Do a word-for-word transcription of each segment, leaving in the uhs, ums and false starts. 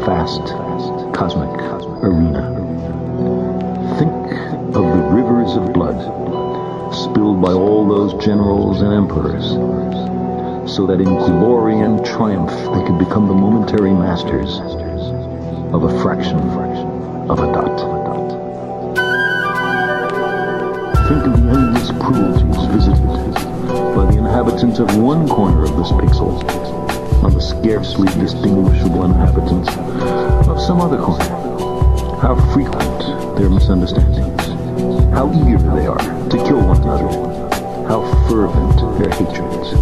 vast cosmic arena. Think of the rivers of blood spilled by all those generals and emperors, so that in glory and triumph they could become the momentary masters of a fraction of a dot. Think of the endless cruelties visited by the inhabitants of one corner of this pixel on the scarcely distinguishable inhabitants of some other corner. How frequent their misunderstandings, how eager they are to kill one another, how fervent their hatreds.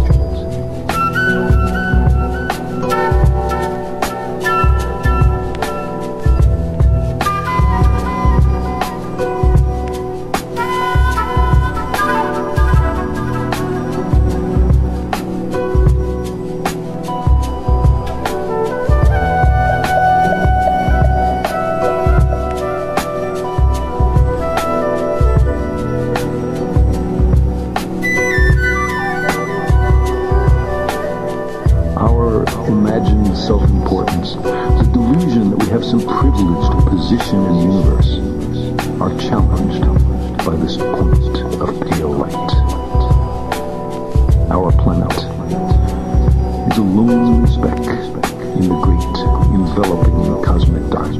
Imagined self-importance, the delusion that we have some privileged position in the universe, are challenged by this point of pale light. Our planet is a lonely speck in the great enveloping cosmic dark.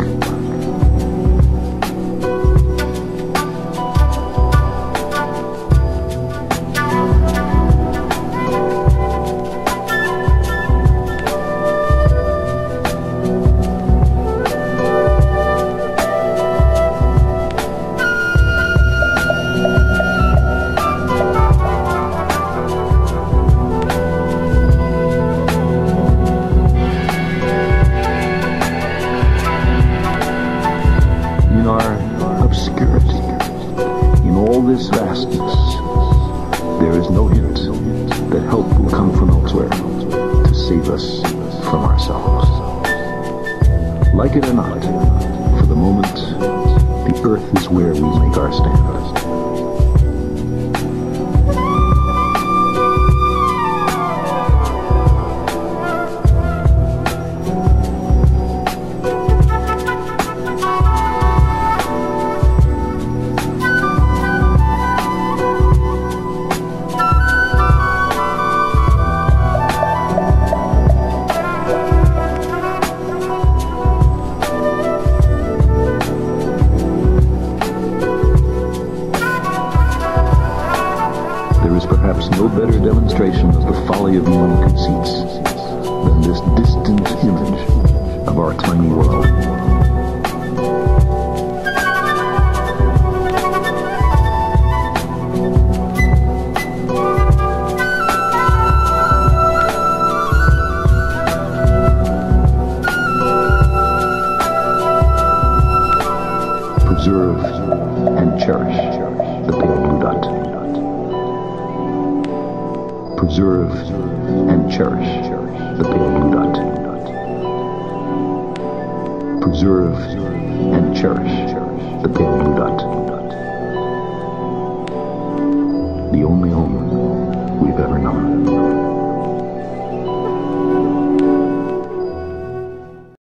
Obscurity, in all this vastness, there is no hint that help will come from elsewhere to save us from ourselves. Like it or not, for the moment, the earth is where we make our stand. There is perhaps no better demonstration of the folly of human conceits than this distant image of our tiny world. Preserve and cherish the pale blue dot. Preserve and cherish the pale blue dot. Preserve and cherish the pale blue dot. The only home we've ever known.